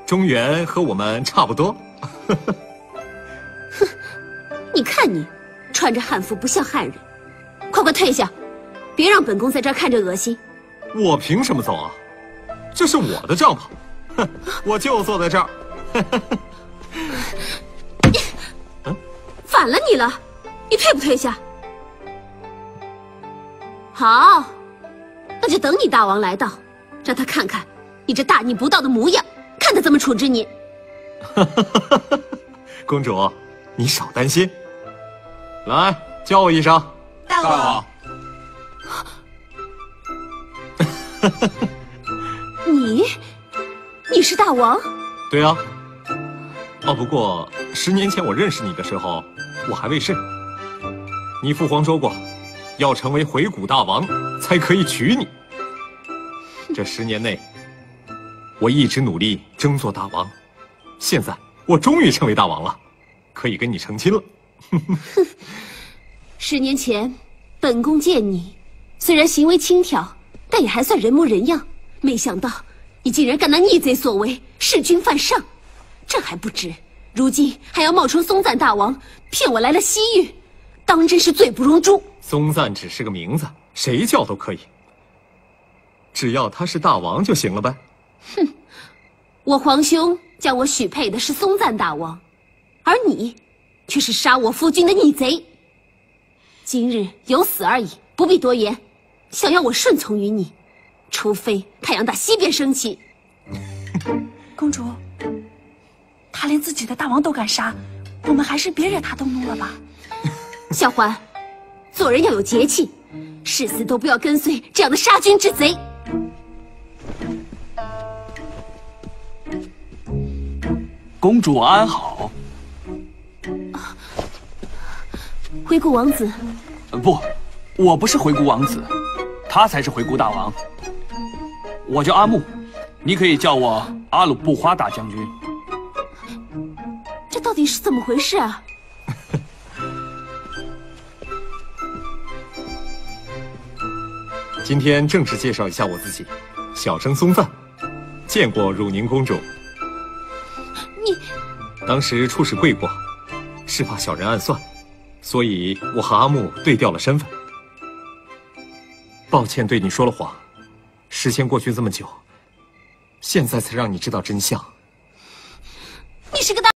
中原和我们差不多。 哼，你看你，穿着汉服不像汉人，快退下，别让本宫在这儿看着恶心。 我凭什么走啊？这是我的帐篷，哼，我就坐在这儿。 反了你了，你退不退下？好，那就等你大王来到，让他看看你这大逆不道的模样，看他怎么处置你。 公主，你少担心。来，叫我一声。 大王。 你是大王？ 对啊。哦，不过10年前我认识你的时候，我还未甚。你父皇说过，要成为回古大王才可以娶你。这10年内，我一直努力争做大王，现在我终于成为大王了，可以跟你成亲了。 10年前，本宫见你，虽然行为轻佻，但也还算人模人样。没想到你竟然干那逆贼所为，弑君犯上，这还不止，如今还要冒充松赞大王，骗我来了西域，当真是罪不容诛。 松赞只是个名字，谁叫都可以，只要他是大王就行了呗。 哼，我皇兄将我许配的是松赞大王，而你却是杀我夫君的逆贼。今日有死而已，不必多言。想要我顺从于你，除非太阳打西边升起。 公主，他连自己的大王都敢杀，我们还是别惹他动怒了吧。 小环，做人要有节气，誓死都不要跟随这样的杀君之贼。 公主安好。 回顾王子。 不，我不是回顾王子，他才是回顾大王。我叫阿木，你可以叫我阿鲁布花大将军。 这到底是怎么回事啊？ 今天正式介绍一下我自己，小生松赞，见过汝宁公主。 你当时出使贵国，是怕小人暗算，所以我和阿木对调了身份。抱歉对你说了谎，时间过去这么久，现在才让你知道真相。 你是个大